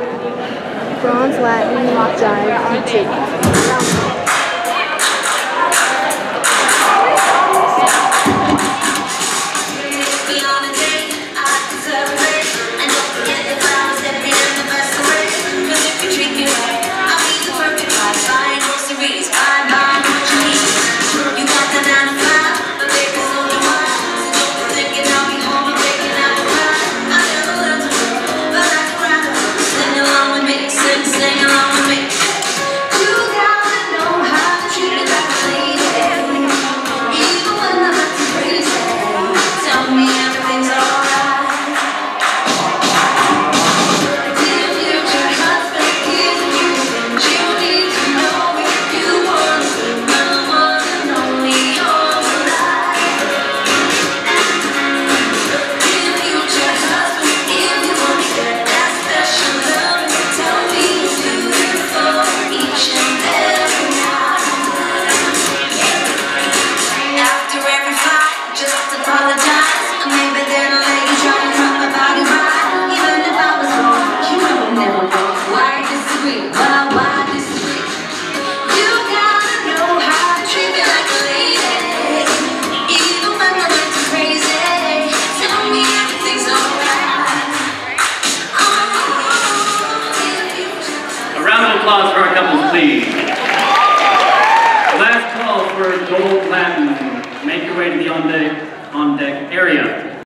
Bronze, Latin, jive, PT. Applause for our couples, please. Last call for Gold Latin. Make your way to the on deck area.